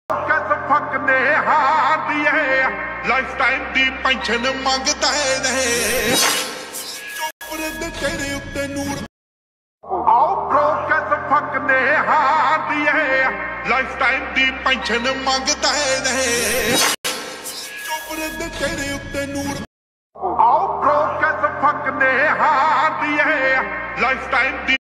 ਕਿਸ ਫੱਕ ਨੇ ਹਾਰ ਦੀਏ ਲਾਈਫ ਟਾਈਮ ਦੀ ਪੈਨਸ਼ਨ ਮੰਗਦਾ ਨੇ ਚੋਪਰ ਦੇ ਤੇਰੇ ਉੱਤੇ ਨੂਰ ਆਓ ਬ్రో ਕਿਸ ਫੱਕ ਨੇ ਹਾਰ ਦੀਏ ਲਾਈਫ ਟਾਈਮ ਦੀ ਪੈਨਸ਼ਨ ਮੰਗਦਾ ਨੇ ਚੋਪਰ ਦੇ ਤੇਰੇ ਉੱਤੇ ਨੂਰ ਆਓ ਬ్రో ਕਿਸ ਫੱਕ ਨੇ ਹਾਰ ਦੀਏ ਲਾਈਫ ਟਾਈਮ ਦੀ